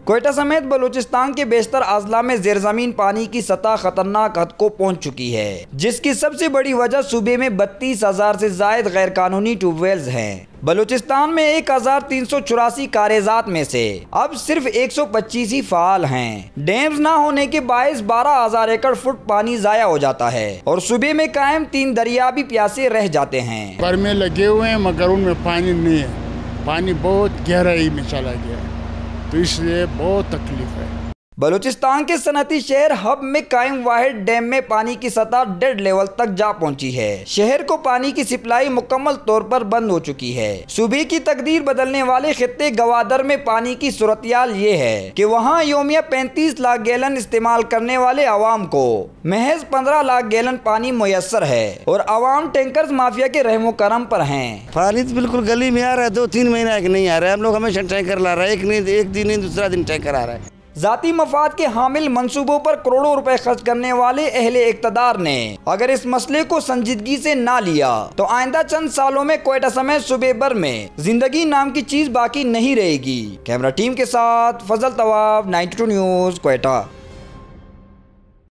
क्वेटा समेत बलूचिस्तान के बेशतर अजला में जेर जमीन पानी की सतह खतरनाक हद को पहुंच चुकी है, जिसकी सबसे बड़ी वजह सूबे में 32,000 से जायद गैर कानूनी ट्यूबवेल्स हैं। बलूचिस्तान में 1,384 कारेजात में से अब सिर्फ 125 ही फाल हैं। डैम्स ना होने के बायस 12,000 एकड़ फुट पानी जाया हो जाता है और सूबे में कायम 3 दरिया भी प्यासे रह जाते हैं। पर में लगे हुए हैं मगर उनमें पानी नहीं है, पानी बहुत गहराई में चला गया है, तो इसलिए बहुत तकलीफ है। बलूचिस्तान के सनती शहर हब में कायम वाहिद डैम में पानी की सतह डेड लेवल तक जा पहुंची है। शहर को पानी की सप्लाई मुकम्मल तौर पर बंद हो चुकी है। सूबे की तकदीर बदलने वाले खित्ते गवादर में पानी की सूरतियाल ये है कि वहां योमिया 35 लाख गैलन इस्तेमाल करने वाले आवाम को महज 15 लाख गैलन पानी मुयस्सर है और आवाम टैंकर्स माफिया के रहमो करम पर हैं। पानी तो बिल्कुल गली में आ रहा है, 2-3 महीना नहीं आ रहा है। हम लोग हमेशा टैंकर ला रहा है, एक दिन नहीं दूसरा दिन टैंकर आ रहा है। जाती मफाद के हामिल मंसूबों पर करोड़ों रुपए खर्च करने वाले अहले इक़्तिदार ने अगर इस मसले को संजीदगी से ना लिया तो आइंदा चंद सालों में क्वेटा समेत सूबे भर में जिंदगी नाम की चीज बाकी नहीं रहेगी। कैमरा टीम के साथ फजल तवाब, 92 न्यूज़, क्वेटा।